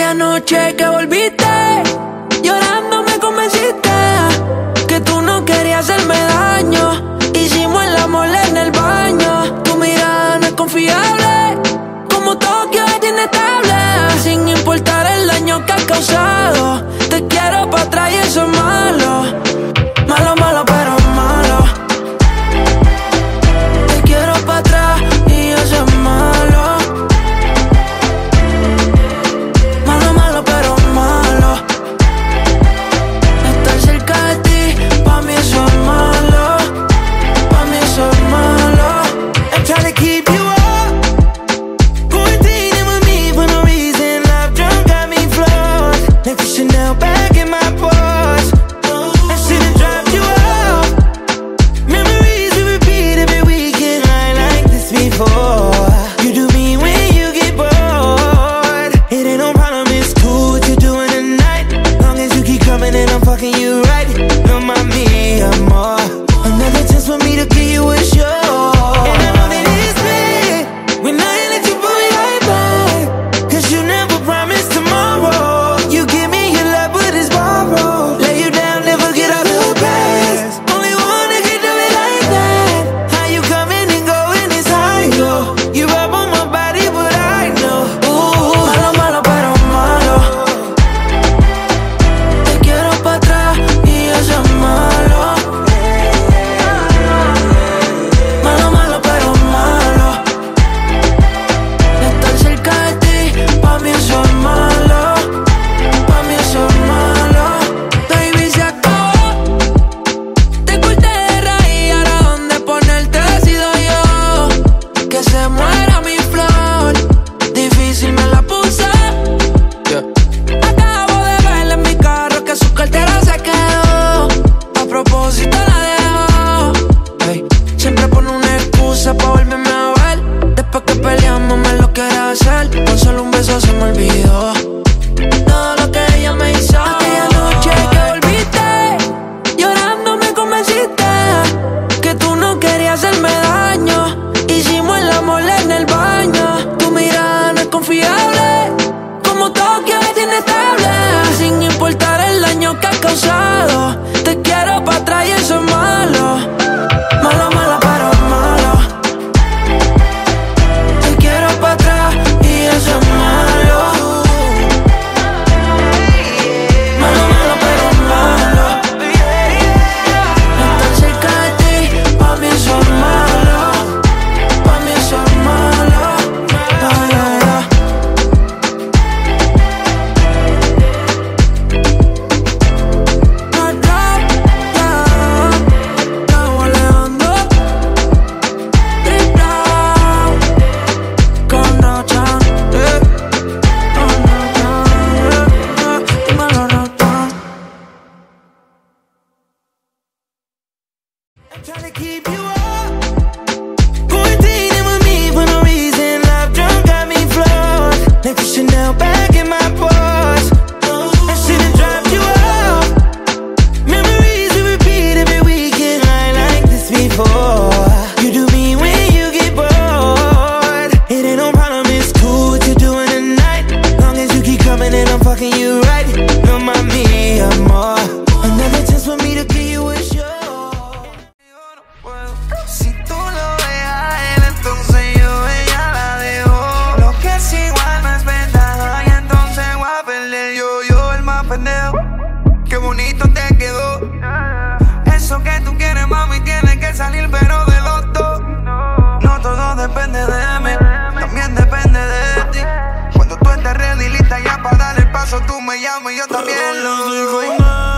Aquella noche que volviste, llorando me convenciste que tú no querías hacerme daño. Hicimos el amor en el baño. Tu mirada no es confiable, como Tokio es inestable. Sin importar el daño que has causado, te quiero pa' atrás y eso es malo. Malo, malo, pero malo. Te quiero pa' atrás y eso es malo. Malo, malo, pero malo. Estar cerca de ti, pa' mí eso es malo. Pa' mí eso es malo. I'm trying to keep you up, quarantining with me for no reason. Love drunk got me flawed, like Chanel back in my Porsche. I should've dropped you off. Memories we repeat every weekend, like this before. You do me when you get bored. It ain't no problem, it's cool what you're doing tonight. Long as you keep coming and I'm fucking you right. No mami, amor. Another chance for me to give you a show. And I know that it's bad when I ain't let you pull me right back, 'cause you never promised tomorrow. You give me your love but it's borrowed. Lay you down, never get out of the past. Only one that can do it like that. How you coming and going is high, yo. You rub on my body but I know. Ooh. Malo, malo, pero malo. Te quiero pa' atrás y eso es malo. Malo, malo, pero malo. Estar cerca de ti, pa' mí eso es malo. Pa' mí eso es malo. Baby, se acabó. Te corté de raíz, ahora dónde ponerte decido yo. Que se muera mi flor, difícil me la puse. Acabo de verla en mi carro que su cartera se quedó. A propósito la dejó. Ey, siempre pone una excusa pa' volverme a ver. Después que peleamos me lo quiere hacer. Con solo un beso se me olvidó todo lo que ella me hizo. Aquella noche que volviste, llorando me convenciste que tú no querías hacerme daño. Hicimos el amor en el baño. Tu mirada no es confiable, como Tokio es inestable. Sin importar el daño que has causado, te quiero pa' atrás y eso es malo. Malo, malo, pero malo. Te quiero pa' atrás y eso es malo. Malo, malo, pero malo. Estar cerca de ti, pa' mí eso es malo. Pa' mí eso es malo. Ay, ay, ay. I'm trying to keep you up, quarantining with me for no reason. Love drunk got me flawed, like Chanel back in my Porsche. I should've dropped you off. Memories we repeat every weekend, like this before. You do me when you get bored. It ain't no problem, it's cool what you're doing tonight. Long as you keep coming and I'm fucking you right. No mami, amor. Another chance for me to give you a show. Si tú lo ves a él, entonces yo ella la dejo. Lo que es igual no es ventaja, y entonces voy a perder yo el más pendejo. Qué bonito te quedó. Eso que tú quieres, mami, tiene que salir, pero de los dos. No todo depende de mí, también depende de ti. Cuando tú estés ready, lista ya para dar el paso, tú me llamas y yo también lo digo.